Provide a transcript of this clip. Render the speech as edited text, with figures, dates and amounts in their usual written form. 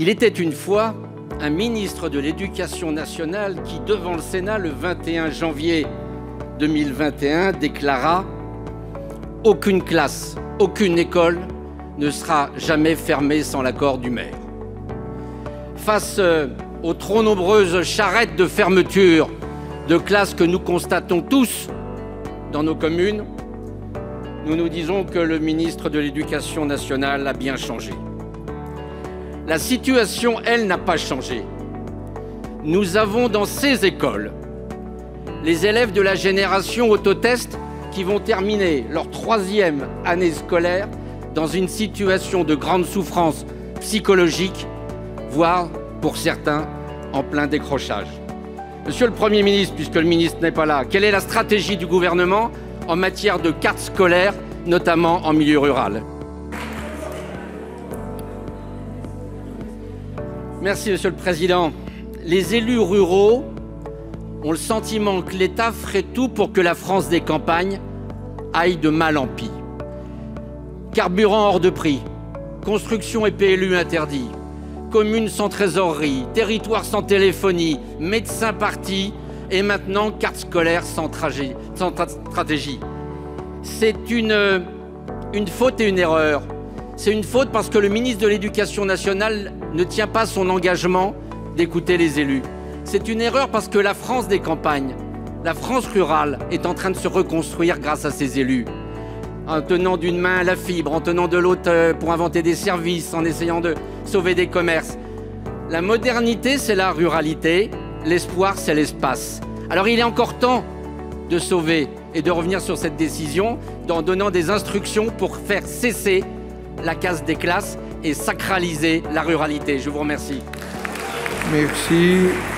Il était une fois un ministre de l'Éducation nationale qui, devant le Sénat, le 21 janvier 2021, déclara « Aucune classe, aucune école ne sera jamais fermée sans l'accord du maire ». Face aux trop nombreuses charrettes de fermeture de classes que nous constatons tous dans nos communes, nous nous disons que le ministre de l'Éducation nationale a bien changé. La situation, elle, n'a pas changé. Nous avons dans ces écoles les élèves de la génération autotest qui vont terminer leur 3e année scolaire dans une situation de grande souffrance psychologique, voire, pour certains, en plein décrochage. Monsieur le Premier ministre, puisque le ministre n'est pas là, quelle est la stratégie du gouvernement en matière de carte scolaire, notamment en milieu rural? Merci, Monsieur le Président. Les élus ruraux ont le sentiment que l'État ferait tout pour que la France des campagnes aille de mal en pis. Carburant hors de prix, construction et PLU interdits, communes sans trésorerie, territoire sans téléphonie, médecins partis et maintenant carte scolaire sans stratégie. C'est une faute et une erreur. C'est une faute parce que le ministre de l'Éducation nationale ne tient pas son engagement d'écouter les élus. C'est une erreur parce que la France des campagnes, la France rurale est en train de se reconstruire grâce à ses élus. En tenant d'une main la fibre, en tenant de l'autre pour inventer des services, en essayant de sauver des commerces. La modernité, c'est la ruralité. L'espoir, c'est l'espace. Alors il est encore temps de sauver et de revenir sur cette décision en donnant des instructions pour faire cesser la casse des classes et sacraliser la ruralité. Je vous remercie. Merci.